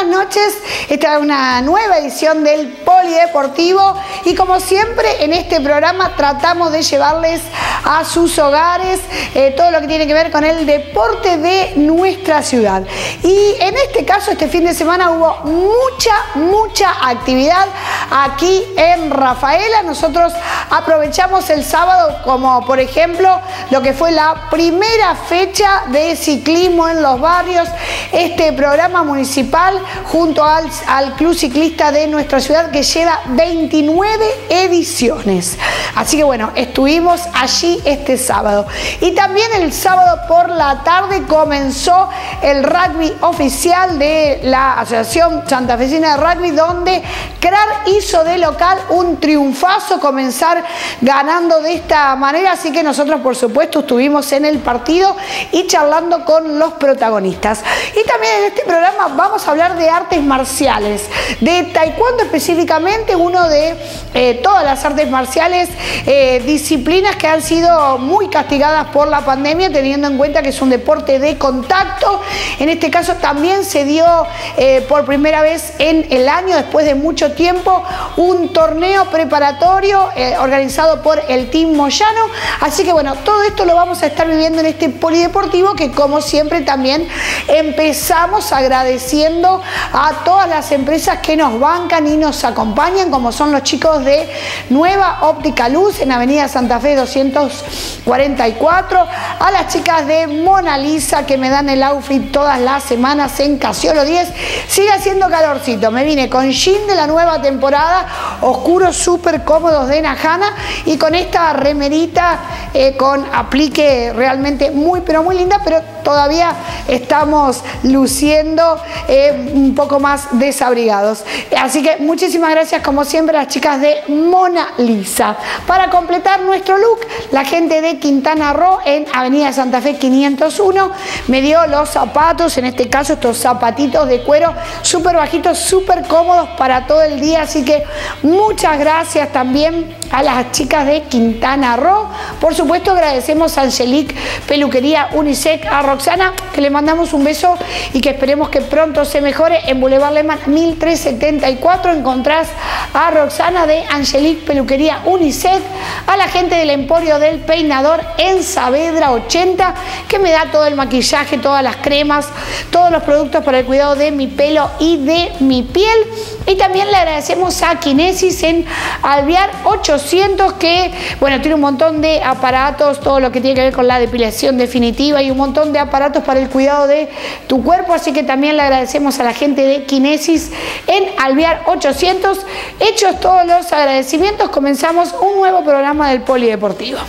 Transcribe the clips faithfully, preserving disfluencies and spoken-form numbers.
noches. Esta es una nueva edición del Polideportivo y como siempre en este programa tratamos de llevarles a sus hogares eh, todo lo que tiene que ver con el deporte de nuestra ciudad. Y en este caso, este fin de semana hubo mucha, mucha actividad aquí en Rafaela. Nosotros aprovechamos el sábado como por ejemplo lo que fue la primera fecha de ciclismo en los barrios, este programa municipal junto al, al Club Ciclista de nuestra ciudad que lleva veintinueve ediciones. Así que bueno, estuvimos allí este sábado. Y también el sábado por la tarde comenzó el rugby oficial de la Asociación Santafesina de Rugby, donde C R A R hizo de local un triunfazo, comenzar ganando de esta manera. Así que nosotros por supuesto estuvimos en el partido y charlando con los protagonistas. Y también en este programa vamos a hablar de artes marciales, de taekwondo específicamente, uno de eh, todas las artes marciales, eh, disciplinas que han sido muy castigadas por la pandemia, teniendo en cuenta que es un deporte de contacto. En este caso también se dio eh, por primera vez en el año, después de mucho tiempo, un torneo preparatorio eh, organizado por el Team Moyano. Así que bueno, todo esto lo vamos a estar viviendo en este polideportivo que como siempre también empezamos agradeciendo a todas las empresas que nos bancan y nos acompañan, como son los chicos de Nueva Óptica Luz en Avenida Santa Fe doscientos cuarenta y cuatro, a las chicas de Mona Lisa que me dan el outfit todas las semanas en Casiolo diez. Sigue haciendo calorcito, me vine con jean de la nueva temporada, oscuros súper cómodos de Najana y con esta remerita eh, con aplique realmente muy pero muy linda, pero todavía estamos luciendo eh, un poco más desabrigados. Así que muchísimas gracias como siempre a las chicas de Mona Lisa. Para completar nuestro look, la gente de Quintana Roo en Avenida Santa Fe quinientos uno me dio los zapatos, en este caso estos zapatitos de cuero súper bajitos, súper cómodos para todo el día. Así que muchas gracias también a las chicas de Quintana Roo. Por supuesto agradecemos a Angelique Peluquería Unisec, a Roxana, que le mandamos un beso y que esperemos que pronto se mejore. En Boulevard Lehmann mil trescientos setenta y cuatro encontrás a Roxana de Angelique Peluquería Unisec, a la gente del Emporio del Peinador en Saavedra ochenta, que me da todo el maquillaje, todas las cremas, todos los productos para el cuidado de mi pelo y de mi piel. Y también le agradecemos a Kinesis en Alvear ochocientos, que bueno, tiene un montón de aparatos, todo lo que tiene que ver con la depilación definitiva y un montón de aparatos para el cuidado de tu cuerpo. Así que también le agradecemos a la gente de Kinesis en Alvear ochocientos. Hechos todos los agradecimientos, comenzamos un nuevo programa del Polideportivo.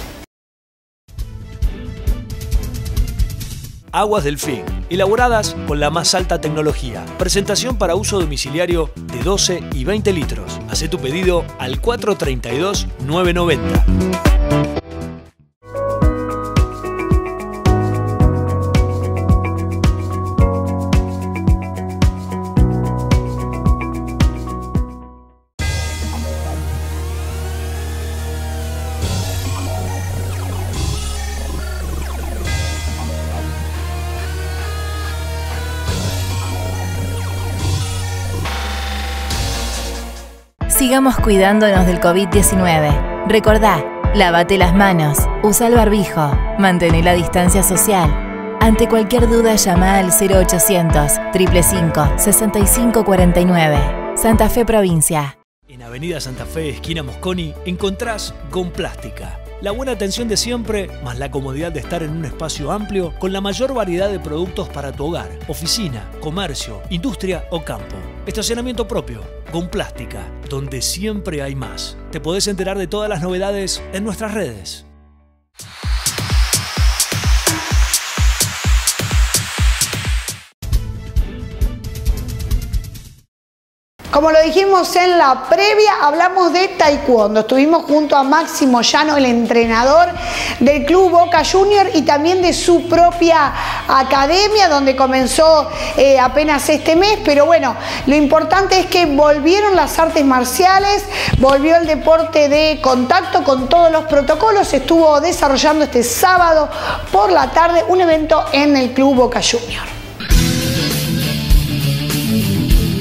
Aguas Delfín, elaboradas con la más alta tecnología. Presentación para uso domiciliario de doce y veinte litros. Hacé tu pedido al cuatro treinta y dos, nueve noventa. Sigamos cuidándonos del COVID diecinueve. Recordá, lávate las manos, usa el barbijo, mantén la distancia social. Ante cualquier duda llama al cero ochocientos, cinco cinco cinco, seis cinco cuatro nueve. Santa Fe Provincia. En Avenida Santa Fe, esquina Mosconi, encontrás Gonplástica. La buena atención de siempre, más la comodidad de estar en un espacio amplio con la mayor variedad de productos para tu hogar, oficina, comercio, industria o campo. Estacionamiento propio, Gonplástica, donde siempre hay más. Te podés enterar de todas las novedades en nuestras redes. Como lo dijimos en la previa, hablamos de taekwondo. Estuvimos junto a Maxi Moyano, el entrenador del Club Boca Junior y también de su propia academia, donde comenzó eh, apenas este mes. Pero bueno, lo importante es que volvieron las artes marciales, volvió el deporte de contacto con todos los protocolos. Estuvo desarrollando este sábado por la tarde un evento en el Club Boca Junior.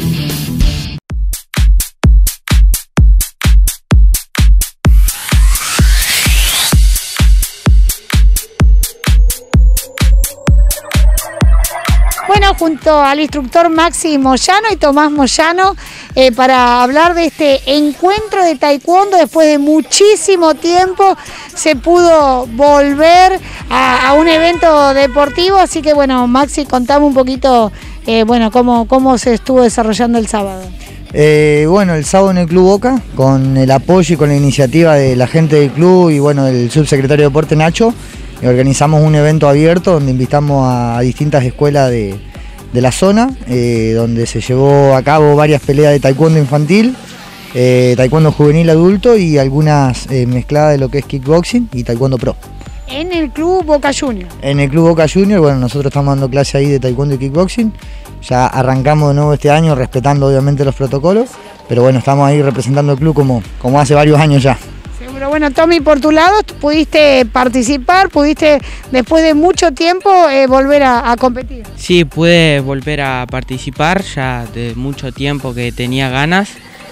Moyano junto al instructor Maxi Moyano y Tomás Moyano eh, para hablar de este encuentro de taekwondo. Después de muchísimo tiempo se pudo volver a, a un evento deportivo, así que bueno, Maxi, contame un poquito eh, bueno, cómo, cómo se estuvo desarrollando el sábado. Eh, bueno, el sábado en el Club Boca, con el apoyo y con la iniciativa de la gente del club y bueno, del subsecretario de Deporte Nacho, organizamos un evento abierto donde invitamos a distintas escuelas de, de la zona, eh, donde se llevó a cabo varias peleas de taekwondo infantil, eh, taekwondo juvenil adulto y algunas eh, mezcladas de lo que es kickboxing y taekwondo pro. En el Club Boca Junior. En el Club Boca Junior, bueno, nosotros estamos dando clase ahí de taekwondo y kickboxing. Ya arrancamos de nuevo este año, respetando obviamente los protocolos, pero bueno, estamos ahí representando el club como, como hace varios años ya. Seguro. Bueno, Tommy, por tu lado, pudiste participar, pudiste después de mucho tiempo eh, volver a, a competir. Sí, pude volver a participar, ya de mucho tiempo que tenía ganas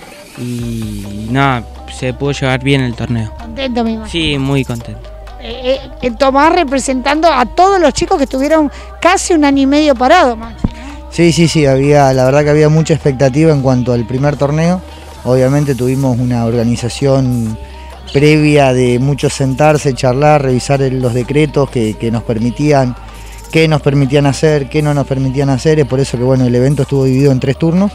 y nada, se pudo llevar bien el torneo. ¿Contento, me imagino? Sí, muy contento. Eh, eh, Tomás representando a todos los chicos que estuvieron casi un año y medio parados, Maxi. Sí, sí, sí, había, la verdad que había mucha expectativa en cuanto al primer torneo. Obviamente tuvimos una organización previa de mucho sentarse, charlar, revisar el, los decretos que, que nos permitían, qué nos permitían hacer, qué no nos permitían hacer. Es por eso que bueno, el evento estuvo dividido en tres turnos,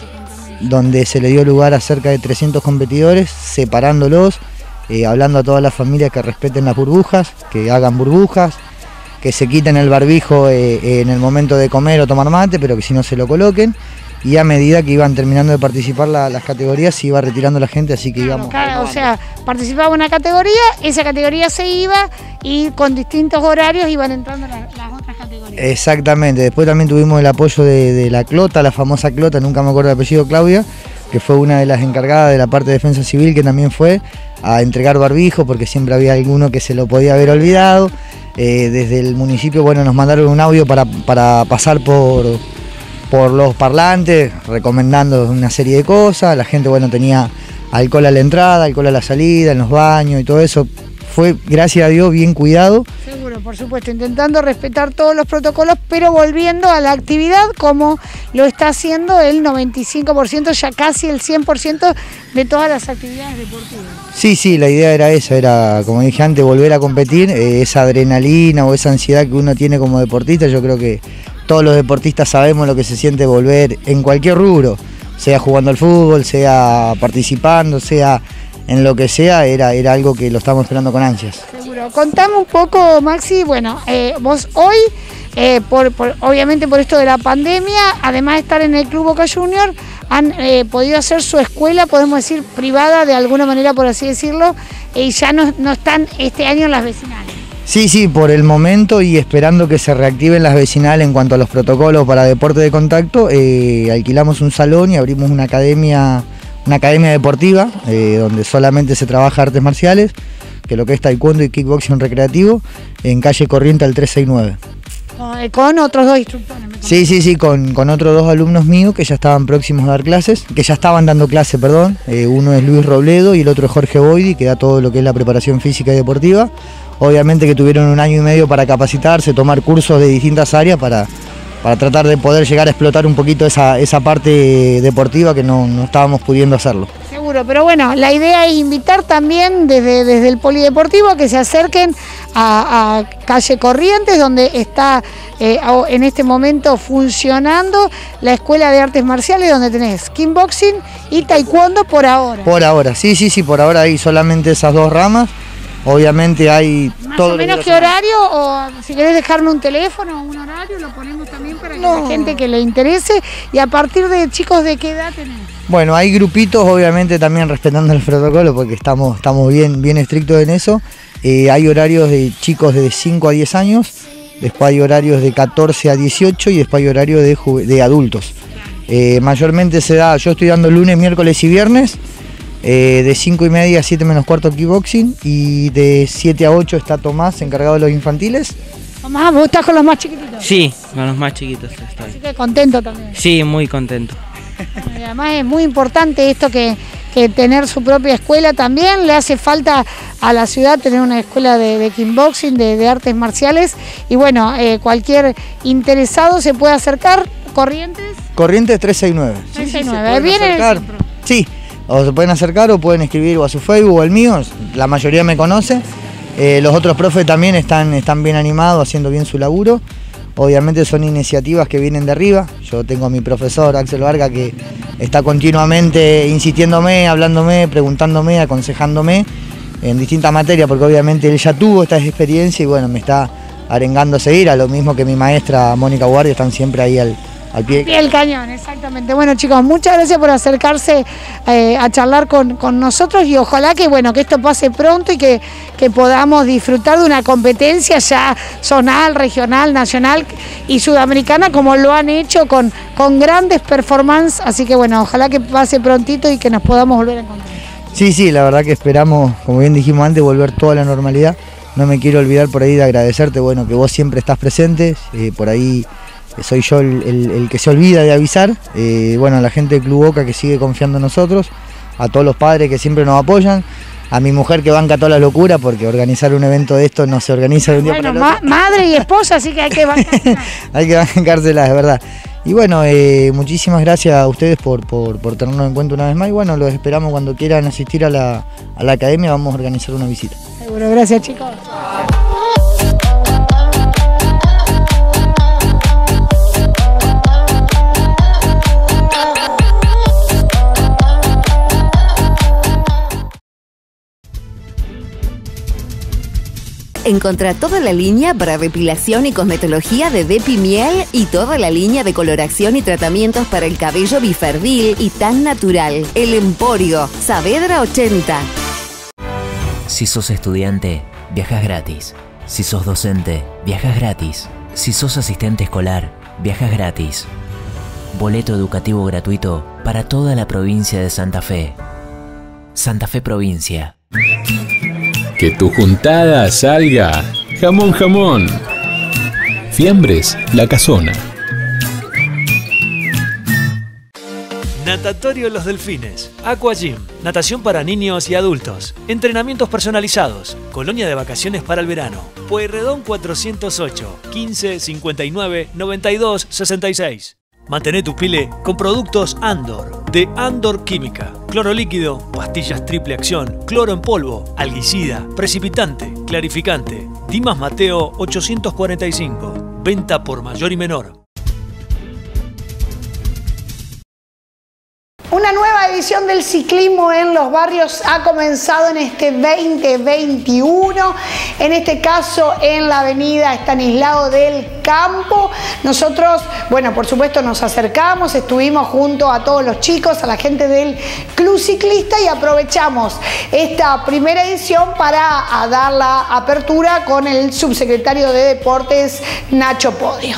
donde se le dio lugar a cerca de trescientos competidores, separándolos, eh, hablando a todas las familias que respeten las burbujas, que hagan burbujas, que se quiten el barbijo eh, en el momento de comer o tomar mate, pero que si no se lo coloquen. Y a medida que iban terminando de participar la, las categorías, se iba retirando la gente, así que claro, íbamos... Claro, o sea, participaba una categoría, esa categoría se iba y con distintos horarios iban entrando las, las otras categorías. Exactamente, después también tuvimos el apoyo de, de la Clota, la famosa Clota, nunca me acuerdo el apellido, Claudia, que fue una de las encargadas de la parte de defensa civil, que también fue a entregar barbijo, porque siempre había alguno que se lo podía haber olvidado. Eh, desde el municipio, bueno, nos mandaron un audio para, para pasar por, por los parlantes, recomendando una serie de cosas. La gente, bueno, tenía alcohol a la entrada, alcohol a la salida, en los baños y todo eso. Fue, gracias a Dios, bien cuidado. Seguro, por supuesto, intentando respetar todos los protocolos, pero volviendo a la actividad como lo está haciendo el noventa y cinco por ciento, ya casi el cien por ciento de todas las actividades deportivas. Sí, sí, la idea era esa, era, como dije antes, volver a competir, eh, esa adrenalina o esa ansiedad que uno tiene como deportista. Yo creo que todos los deportistas sabemos lo que se siente volver en cualquier rubro, sea jugando al fútbol, sea participando, sea en lo que sea, era, era algo que lo estamos esperando con ansias. Seguro. Contame un poco, Maxi, bueno, eh, vos hoy, eh, por, por, obviamente por esto de la pandemia, además de estar en el Club Boca Junior, han eh, podido hacer su escuela, podemos decir, privada de alguna manera, por así decirlo, y ya no, no están este año en las vecinales. Sí, sí, por el momento y esperando que se reactiven las vecinales en cuanto a los protocolos para deporte de contacto, eh, alquilamos un salón y abrimos una academia, una academia deportiva, eh, donde solamente se trabaja artes marciales, que lo que es taekwondo y kickboxing recreativo, en calle Corriente al trescientos sesenta y nueve. Con otros dos instructores. Sí, sí, sí, con, con otros dos alumnos míos que ya estaban próximos a dar clases, que ya estaban dando clase, perdón. Eh, uno es Luis Robledo y el otro es Jorge Boidi, que da todo lo que es la preparación física y deportiva. Obviamente que tuvieron un año y medio para capacitarse, tomar cursos de distintas áreas para, para tratar de poder llegar a explotar un poquito esa, esa parte deportiva que no, no estábamos pudiendo hacerlo. Seguro, pero bueno, la idea es invitar también desde, desde el polideportivo a que se acerquen a, a calle Corrientes, donde está eh, en este momento funcionando la Escuela de Artes Marciales, donde tenés kickboxing y taekwondo por ahora. Por ahora, sí, sí, sí, por ahora hay solamente esas dos ramas. Obviamente hay más todo. ¿Más o menos qué horario? O si querés dejarme un teléfono o un horario, lo ponemos también para que no. la gente que le interese. Y a partir de chicos, ¿de qué edad tenés? Bueno, hay grupitos, obviamente también respetando el protocolo, porque estamos, estamos bien, bien estrictos en eso. Eh, hay horarios de chicos de cinco a diez años, después hay horarios de catorce a dieciocho y después hay horarios de, de adultos. Eh, mayormente se da, yo estoy dando lunes, miércoles y viernes. Eh, de cinco y media a siete menos cuarto kickboxing y de siete a ocho está Tomás, encargado de los infantiles. Tomás, ¿vos estás con los más chiquititos? Sí, con los más chiquitos estoy. Así que contento también. Sí, muy contento. Y además es muy importante esto que, que tener su propia escuela también. Le hace falta a la ciudad tener una escuela de, de kickboxing, de, de artes marciales. Y bueno, eh, cualquier interesado se puede acercar. ¿Corrientes? Corrientes trescientos sesenta y nueve. trescientos sesenta y nueve. Sí, sí, ¿Viene el centro? Sí, o se pueden acercar o pueden escribir o a su Facebook o al mío. La mayoría me conoce. Eh, los otros profes también están, están bien animados, haciendo bien su laburo. Obviamente son iniciativas que vienen de arriba. Yo tengo a mi profesor Axel Varga que está continuamente insistiéndome, hablándome, preguntándome, aconsejándome en distintas materias, porque obviamente él ya tuvo esta experiencia y bueno, me está arengando a seguir, a lo mismo que mi maestra Mónica Guardia, están siempre ahí al, al pie. Pie del cañón, exactamente. Bueno, chicos, muchas gracias por acercarse eh, a charlar con, con nosotros y ojalá que bueno que esto pase pronto y que, que podamos disfrutar de una competencia ya zonal, regional, nacional y sudamericana, como lo han hecho con, con grandes performances. Así que bueno, ojalá que pase prontito y que nos podamos volver a encontrar. Sí, sí, la verdad que esperamos, como bien dijimos antes, volver toda a la normalidad. No me quiero olvidar por ahí de agradecerte, bueno, que vos siempre estás presente, eh, por ahí soy yo el, el, el que se olvida de avisar, eh, bueno, a la gente del Club Boca que sigue confiando en nosotros, a todos los padres que siempre nos apoyan, a mi mujer que banca toda la locura, porque organizar un evento de esto no se organiza de un día bueno, para el otro. Ma madre y esposa, así que hay que bancarla. Hay que bancárselas, de verdad. Y bueno, eh, muchísimas gracias a ustedes por, por, por tenernos en cuenta una vez más, y bueno, los esperamos cuando quieran asistir a la, a la academia, vamos a organizar una visita. Seguro, gracias chicos. Encontrá toda la línea para depilación y cosmetología de Depi Miel y toda la línea de coloración y tratamientos para el cabello biferdil y tan natural. El Emporio, Saavedra ochenta. Si sos estudiante, viajas gratis. Si sos docente, viajas gratis. Si sos asistente escolar, viajas gratis. Boleto educativo gratuito para toda la provincia de Santa Fe. Santa Fe Provincia. Que tu juntada salga jamón jamón. Fiambres La Casona. Natatorio Los Delfines, Aqua Gym, natación para niños y adultos, entrenamientos personalizados, colonia de vacaciones para el verano, Pueyrredón cuatrocientos ocho, quince cincuenta y nueve noventa y dos sesenta y seis. Mantén tu pile con productos Andor, de Andor Química, cloro líquido, pastillas triple acción, cloro en polvo, alguicida, precipitante, clarificante. Dimas Mateo ochocientos cuarenta y cinco, venta por mayor y menor. Una nueva edición del ciclismo en los barrios ha comenzado en este veinte veintiuno, en este caso en la avenida Estanislao del Campo. Nosotros, bueno, por supuesto nos acercamos, estuvimos junto a todos los chicos, a la gente del Club Ciclista y aprovechamos esta primera edición para dar la apertura con el subsecretario de Deportes, Nacho Podio.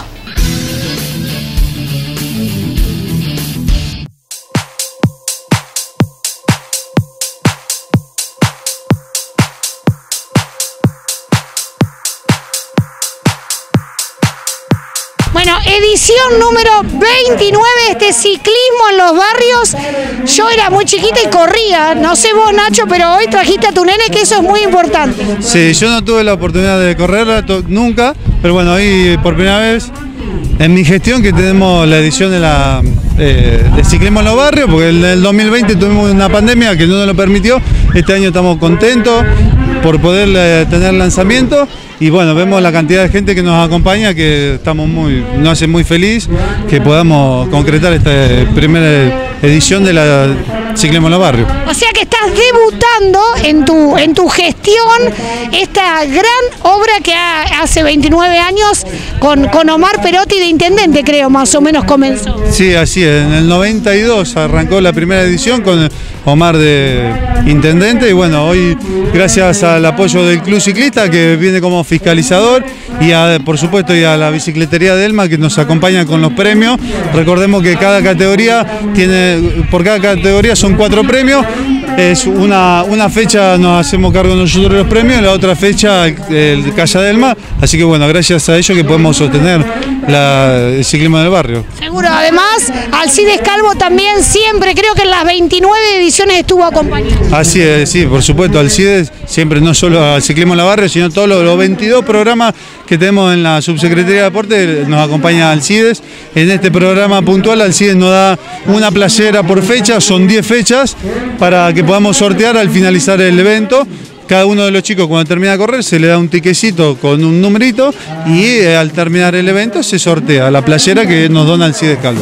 Bueno, edición número veintinueve de este ciclismo en los barrios. Yo era muy chiquita y corría, no sé vos Nacho, pero hoy trajiste a tu nene, que eso es muy importante. Sí, yo no tuve la oportunidad de correr nunca, pero bueno, hoy por primera vez en mi gestión que tenemos la edición de la eh, de ciclismo en los barrios, porque en el dos mil veinte tuvimos una pandemia que no nos lo permitió. Este año estamos contentos por poder eh, tener lanzamiento. Y bueno, vemos la cantidad de gente que nos acompaña, que estamos muy, nos hace muy feliz que podamos concretar esta primera edición de la Ciclismo en los Barrios. O sea que estás debutando en tu, en tu gestión esta gran obra que ha, hace veintinueve años con, con Omar Perotti de intendente, creo, más o menos comenzó. Sí, así es. En el noventa y dos arrancó la primera edición con Omar de intendente y bueno, hoy gracias al apoyo del Club Ciclista que viene como fiscalizador y a, por supuesto y a la bicicletería de Elma que nos acompaña con los premios. Recordemos que cada categoría tiene, por cada categoría son cuatro premios, es una, una fecha nos hacemos cargo nosotros de los premios y la otra fecha el Calla de Elma, así que bueno, gracias a ello que podemos sostener la, el ciclismo del barrio. Seguro, además, Alcides Calvo también siempre, creo que en las veintinueve ediciones estuvo acompañando. Así es, sí, por supuesto, Alcides siempre, no solo al ciclismo en la barrio, sino todos los, los veintidós programas que tenemos en la Subsecretaría de Deporte, nos acompaña Alcides. En este programa puntual, Alcides nos da una playera por fecha, son diez fechas, para que podamos sortear al finalizar el evento. Cada uno de los chicos cuando termina de correr se le da un tiquecito con un numerito y eh, al terminar el evento se sortea la playera que nos dona Alcides Calvo.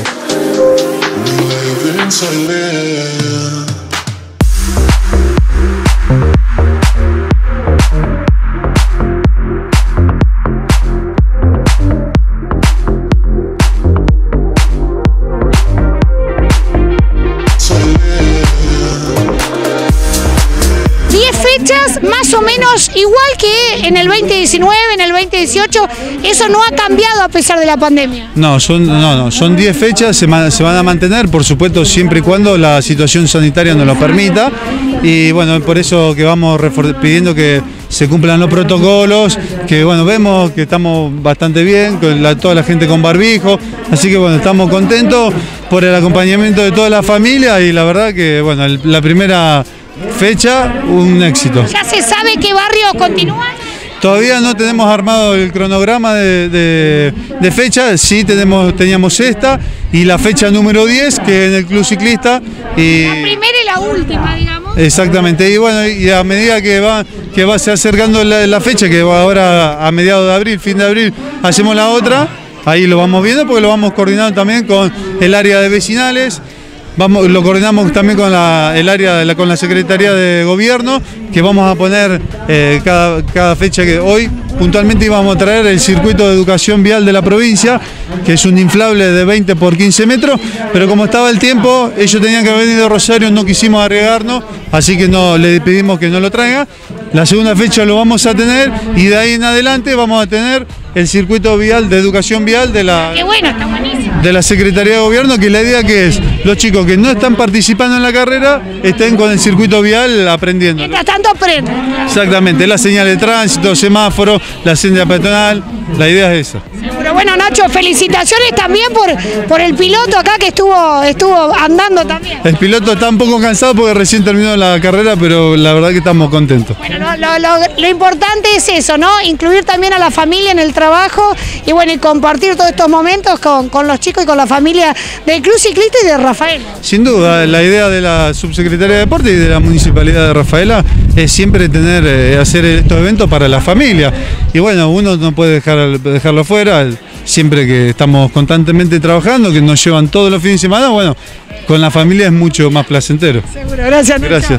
Más o menos igual que en el veinte diecinueve, en el veinte dieciocho, eso no ha cambiado a pesar de la pandemia. No, son no, no, son diez fechas, se, se van a mantener, por supuesto, siempre y cuando la situación sanitaria nos lo permita. Y bueno, por eso que vamos pidiendo que se cumplan los protocolos, que bueno, vemos que estamos bastante bien, con la, toda la gente con barbijo, así que bueno, estamos contentos por el acompañamiento de toda la familia y la verdad que bueno, el, la primera fecha, un éxito. ¿Ya se sabe qué barrios continúan? Todavía no tenemos armado el cronograma de, de, de fecha, sí tenemos, teníamos esta y la fecha número diez, que es en el Club Ciclista. Y, la primera y la última, digamos. Exactamente, y bueno, y a medida que va, que va se acercando la, la fecha, que va ahora a mediados de abril, fin de abril, hacemos la otra, ahí lo vamos viendo porque lo vamos coordinando también con el área de vecinales. Vamos, lo coordinamos también con la, el área de la, con la Secretaría de Gobierno, que vamos a poner eh, cada, cada fecha que hoy puntualmente íbamos a traer el circuito de educación vial de la provincia, que es un inflable de veinte por quince metros, pero como estaba el tiempo, ellos tenían que haber venido a Rosario, no quisimos arriesgarnos, así que no, le pedimos que no lo traiga. La segunda fecha lo vamos a tener y de ahí en adelante vamos a tener el circuito vial de educación vial de la, Qué bueno, está buenísimo. de la Secretaría de Gobierno, que la idea que es, los chicos que no están participando en la carrera estén con el circuito vial aprendiendo. Mientras tanto aprenden. Exactamente, la señal de tránsito, semáforo, la senda peatonal, la idea es esa. Pero bueno, Nacho, felicitaciones también por, por el piloto acá que estuvo, estuvo andando también. El piloto está un poco cansado porque recién terminó la carrera, pero la verdad que estamos contentos. Bueno, lo, lo, lo, lo importante es eso, ¿no? Incluir también a la familia en el trabajo y bueno, y compartir todos estos momentos con, con los chicos y con la familia del Club Ciclista y de Rafaela. Sin duda, la idea de la Subsecretaría de Deporte y de la Municipalidad de Rafaela es siempre tener, eh, hacer estos eventos para la familia. Y bueno, uno no puede dejar, dejarlo fuera, siempre que estamos constantemente trabajando, que nos llevan todos los fines de semana, bueno, con la familia es mucho más placentero. Seguro, gracias. Gracias.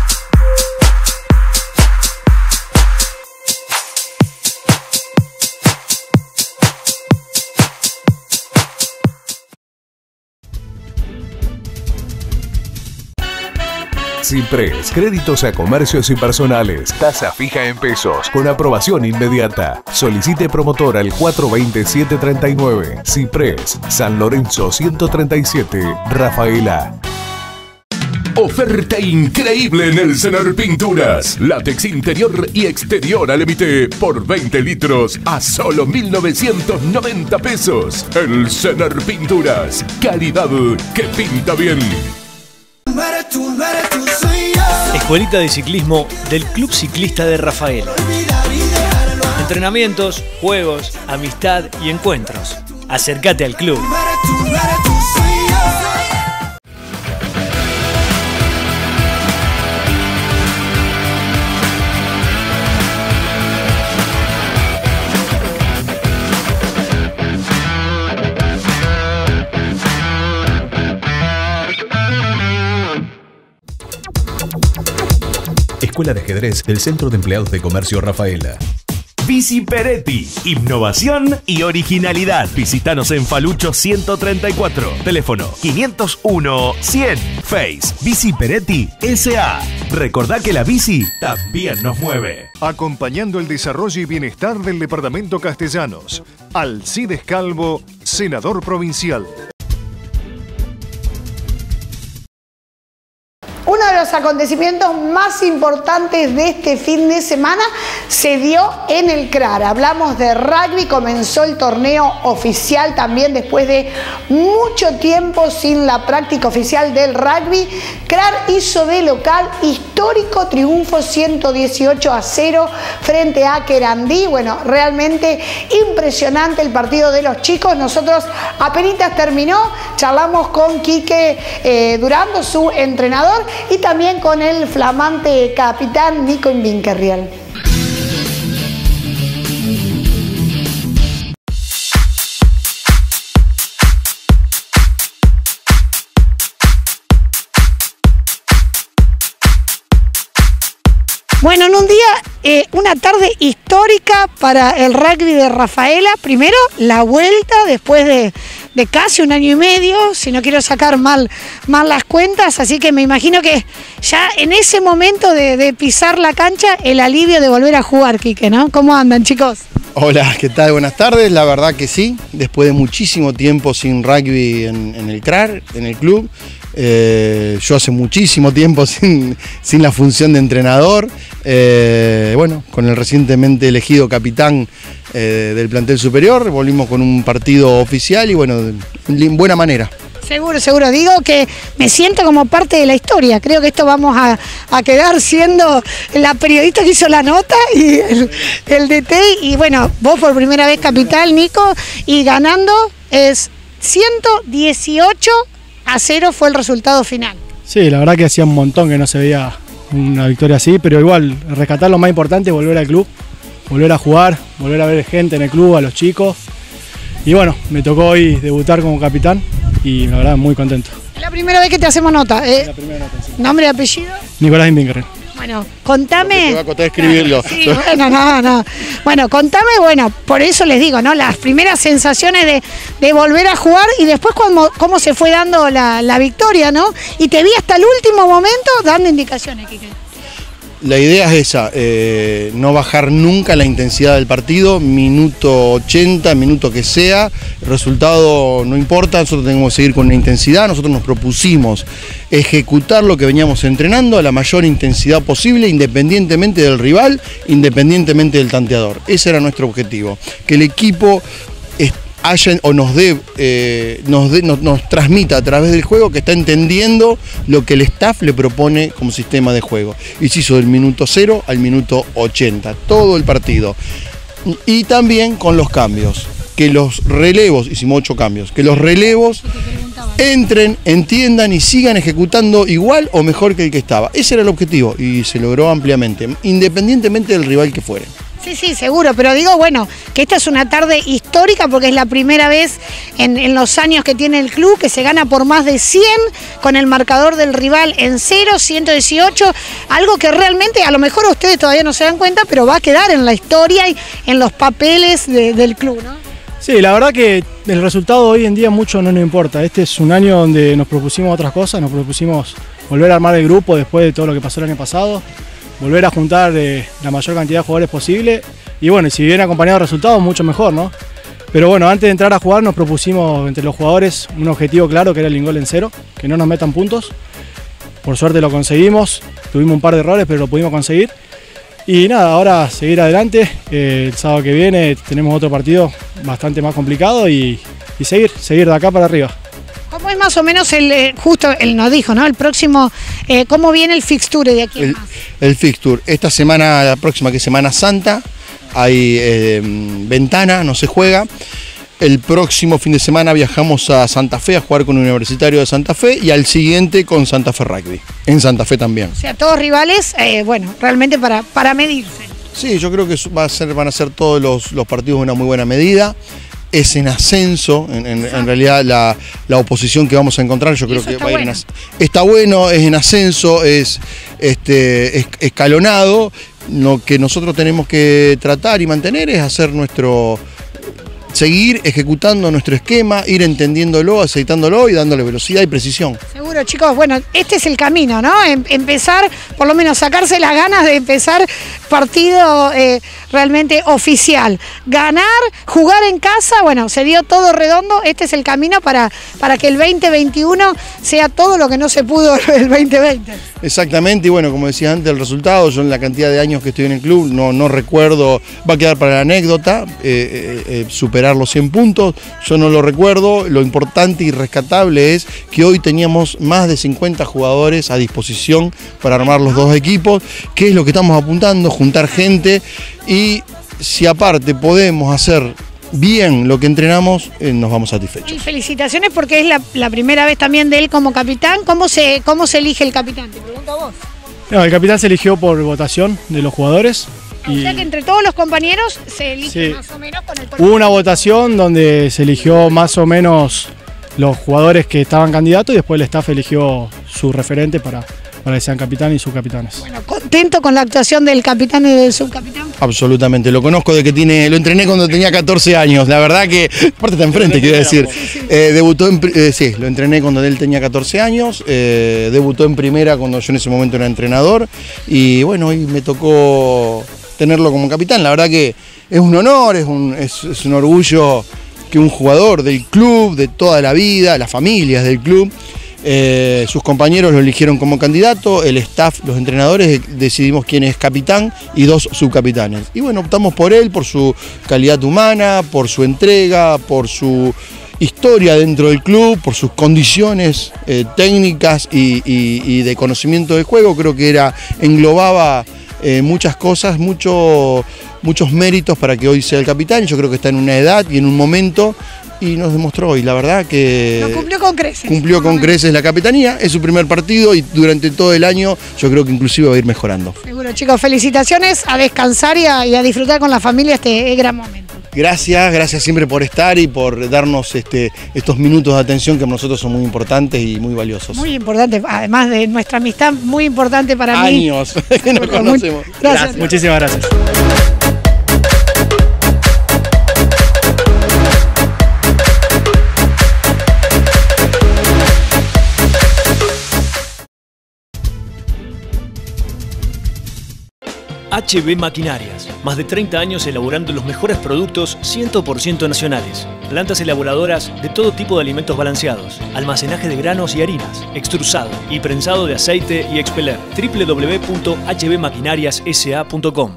Cipres, créditos a comercios y personales, tasa fija en pesos, con aprobación inmediata. Solicite promotor al cuatro dos cero, siete tres nueve. Cipres, San Lorenzo ciento treinta y siete, Rafaela. Oferta increíble en el Senar Pinturas. Látex interior y exterior al límite por veinte litros a solo mil novecientos noventa pesos. El Senar Pinturas. Calidad que pinta bien. Escuelita de ciclismo del Club Ciclista de Rafaela. Entrenamientos, juegos, amistad y encuentros. Acércate al club. Escuela de Ajedrez del Centro de Empleados de Comercio Rafaela. Bici Peretti, innovación y originalidad. Visítanos en Falucho ciento treinta y cuatro. Teléfono quinientos uno cien. Face Bici Peretti S A. Recordá que la bici también nos mueve. Acompañando el desarrollo y bienestar del departamento Castellanos. Alcides Calvo, senador provincial. Uno de los acontecimientos más importantes de este fin de semana se dio en el C R A R. Hablamos de rugby, comenzó el torneo oficial también después de mucho tiempo sin la práctica oficial del rugby. C R A R hizo de local histórico triunfo ciento dieciocho a cero frente a Querandí. Bueno, realmente impresionante el partido de los chicos. Nosotros apenas terminó, charlamos con Quique eh, Durando, su entrenador, y también con el flamante capitán Nico Invinkerriel. Bueno, en un día, eh, una tarde histórica para el rugby de Rafaela. Primero, la vuelta después de, de casi un año y medio, si no quiero sacar mal, mal las cuentas, así que me imagino que ya en ese momento de, de pisar la cancha, el alivio de volver a jugar, Quique, ¿no? ¿Cómo andan, chicos? Hola, ¿qué tal? Buenas tardes. La verdad que sí, después de muchísimo tiempo sin rugby en, en el C R A R, en el club. Eh, yo hace muchísimo tiempo sin, sin la función de entrenador, eh, bueno, con el recientemente elegido capitán eh, del plantel superior, volvimos con un partido oficial y bueno, en buena manera. Seguro, seguro. Digo que me siento como parte de la historia. Creo que esto vamos a, a quedar siendo la periodista que hizo la nota y el, el D T. Y bueno, vos por primera vez capitán, Nico, y ganando es ciento dieciocho a cero fue el resultado final. Sí, la verdad que hacía un montón que no se veía una victoria así, pero igual rescatar lo más importante es volver al club, volver a jugar, volver a ver gente en el club, a los chicos. Y bueno, me tocó hoy debutar como capitán y la verdad muy contento. Es la primera vez que te hacemos nota. ¿eh? La primera nota, sí. ¿Nombre y apellido? Nicolás Invinkerriel. Bueno, contame. Me va a costar escribirlo. Sí, bueno, no, no. Bueno, contame, bueno, por eso les digo, ¿no? Las primeras sensaciones de, de volver a jugar y después cómo, cómo se fue dando la, la victoria, ¿no? Y te vi hasta el último momento dando indicaciones, Quique. La idea es esa, eh, no bajar nunca la intensidad del partido, minuto ochenta, minuto que sea, el resultado no importa, nosotros tenemos que seguir con la intensidad, nosotros nos propusimos ejecutar lo que veníamos entrenando a la mayor intensidad posible, independientemente del rival, independientemente del tanteador. Ese era nuestro objetivo, que el equipo haya, o nos dé, eh, nos, dé nos, nos transmita a través del juego que está entendiendo lo que el staff le propone como sistema de juego. Y se hizo del minuto cero al minuto ochenta, todo el partido. Y también con los cambios, que los relevos, hicimos ocho cambios, que los relevos entren, entiendan y sigan ejecutando igual o mejor que el que estaba. Ese era el objetivo y se logró ampliamente, independientemente del rival que fuere. Sí, sí, seguro, pero digo, bueno, que esta es una tarde histórica porque es la primera vez en, en los años que tiene el club que se gana por más de cien con el marcador del rival en cero, ciento dieciocho, algo que realmente a lo mejor ustedes todavía no se dan cuenta, pero va a quedar en la historia y en los papeles de, del club, ¿no? Sí, la verdad que el resultado hoy en día mucho no nos importa. Este es un año donde nos propusimos otras cosas, nos propusimos volver a armar el grupo después de todo lo que pasó el año pasado, volver a juntar eh, la mayor cantidad de jugadores posible y bueno, si viene acompañado de resultados, mucho mejor, ¿no? Pero bueno, antes de entrar a jugar nos propusimos entre los jugadores un objetivo claro que era el ingol en cero, que no nos metan puntos. Por suerte lo conseguimos, tuvimos un par de errores pero lo pudimos conseguir. Y nada, ahora seguir adelante, eh, el sábado que viene tenemos otro partido bastante más complicado y, y seguir, seguir de acá para arriba. ¿Cómo es más o menos el, eh, justo él nos dijo, ¿no? El próximo, eh, ¿cómo viene el fixture de aquí en el, más? El fixture, esta semana, la próxima que es Semana Santa, hay eh, ventana, no se juega. El próximo fin de semana viajamos a Santa Fe a jugar con el Universitario de Santa Fe y al siguiente con Santa Fe Rugby, en Santa Fe también. O sea, todos rivales, eh, bueno, realmente para, para medirse. Sí, yo creo que va a ser, van a ser todos los, los partidos de una muy buena medida. Es en ascenso, en, en, en realidad la, la oposición que vamos a encontrar, yo creo que va a ir bueno. en ascenso. Está bueno, es en ascenso, es, este, es escalonado. Lo que nosotros tenemos que tratar y mantener es hacer nuestro seguir ejecutando nuestro esquema, ir entendiéndolo, aceitándolo y dándole velocidad y precisión. Seguro, chicos. Bueno, este es el camino, ¿no? Em- empezar, por lo menos sacarse las ganas de empezar partido eh, realmente oficial. Ganar, jugar en casa, bueno, se dio todo redondo. Este es el camino para, para que el veinte veintiuno sea todo lo que no se pudo el veinte veinte. Exactamente, y bueno, como decía antes, el resultado, yo en la cantidad de años que estoy en el club, no, no recuerdo, va a quedar para la anécdota, eh, eh, eh, superar los cien puntos, yo no lo recuerdo. Lo importante y rescatable es que hoy teníamos más de cincuenta jugadores a disposición para armar los dos equipos, que es lo que estamos apuntando, juntar gente, y si aparte podemos hacer bien lo que entrenamos, eh, nos vamos satisfechos. Y felicitaciones porque es la, la primera vez también de él como capitán. ¿Cómo se, cómo se elige el capitán? Te pregunto a vos. No, el capitán se eligió por votación de los jugadores. O Y sea que entre todos los compañeros se elige Sí. más o menos con el hubo una votación donde se eligió más o menos los jugadores que estaban candidatos y después el staff eligió su referente para, para que sean capitán y subcapitanes. ¿Contento con la actuación del capitán y del subcapitán? Absolutamente, lo conozco de que tiene, lo entrené cuando tenía catorce años, la verdad que, aparte está enfrente, quiero decir, eh, debutó en, pri- eh, sí, lo entrené cuando él tenía catorce años, eh, debutó en primera cuando yo en ese momento era entrenador, y bueno, hoy me tocó tenerlo como capitán. La verdad que es un honor, es un, es, es un orgullo que un jugador del club, de toda la vida, las familias del club, eh, sus compañeros lo eligieron como candidato, el staff, los entrenadores decidimos quién es capitán y dos subcapitanes. Y bueno, optamos por él, por su calidad humana, por su entrega, por su historia dentro del club, por sus condiciones eh, técnicas y, y, y de conocimiento del juego. Creo que era, englobaba eh, muchas cosas, mucho, muchos méritos para que hoy sea el capitán. Yo creo que está en una edad y en un momento, y nos demostró hoy, la verdad que Lo cumplió con creces. cumplió con creces la capitanía, es su primer partido y durante todo el año yo creo que inclusive va a ir mejorando. Seguro, chicos, felicitaciones, a descansar y a, y a disfrutar con la familia este gran momento. Gracias, gracias siempre por estar y por darnos este, estos minutos de atención que para nosotros son muy importantes y muy valiosos. Muy importante, además de nuestra amistad, muy importante para mí. Años que nos conocemos. Gracias. Gracias. Muchísimas gracias. H B Maquinarias, más de treinta años elaborando los mejores productos cien por ciento nacionales. Plantas elaboradoras de todo tipo de alimentos balanceados, almacenaje de granos y harinas, extrusado y prensado de aceite y expeler. w w w punto h b maquinarias s a punto com.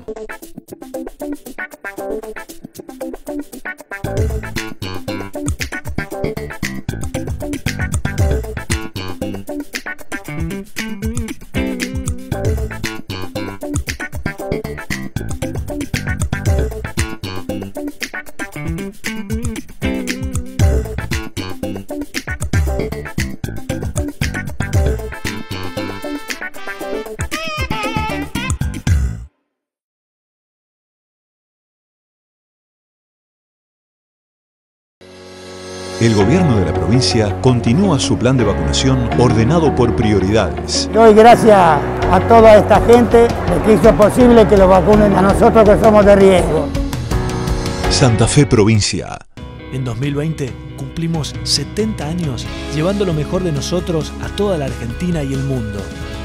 El gobierno de la provincia continúa su plan de vacunación ordenado por prioridades. Doy gracias a toda esta gente de que hizo posible que lo vacunen a nosotros que somos de riesgo. Santa Fe Provincia. En dos mil veinte cumplimos setenta años llevando lo mejor de nosotros a toda la Argentina y el mundo.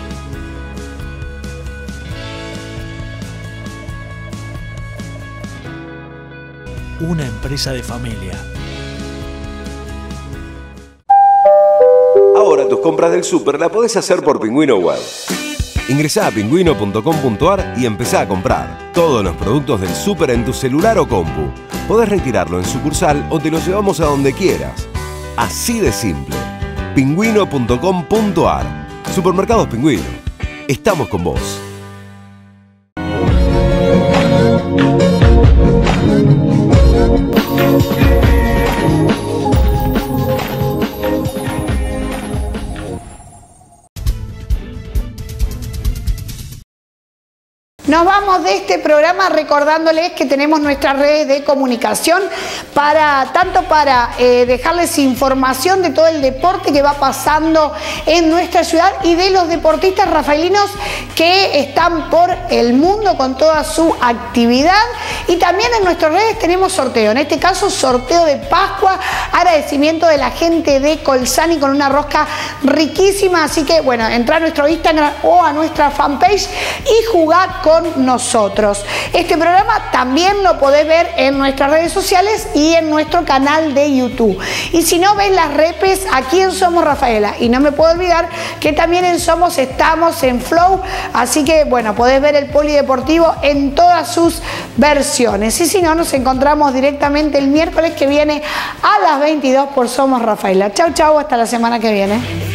Una empresa de familia. Ahora tus compras del súper la podés hacer por Pingüino Web. Ingresá a pingüino punto com punto ar y empezá a comprar todos los productos del súper en tu celular o compu. Podés retirarlo en sucursal o te lo llevamos a donde quieras. Así de simple. pingüino punto com punto ar. Supermercados Pingüino. Estamos con vos. Nos vamos de este programa recordándoles que tenemos nuestras redes de comunicación para tanto para eh, dejarles información de todo el deporte que va pasando en nuestra ciudad y de los deportistas rafaelinos que están por el mundo con toda su actividad. Y también en nuestras redes tenemos sorteo, en este caso sorteo de Pascua, agradecimiento de la gente de Colsani con una rosca riquísima. Así que bueno, entra a nuestro Instagram o a nuestra fanpage y jugá con nosotros. Este programa también lo podés ver en nuestras redes sociales y en nuestro canal de YouTube. Y si no, ves las repes aquí en Somos Rafaela. Y no me puedo olvidar que también en Somos estamos en Flow, así que bueno, podés ver el polideportivo en todas sus versiones. Y si no, nos encontramos directamente el miércoles que viene a las veintidós por Somos Rafaela. Chau, chau, hasta la semana que viene.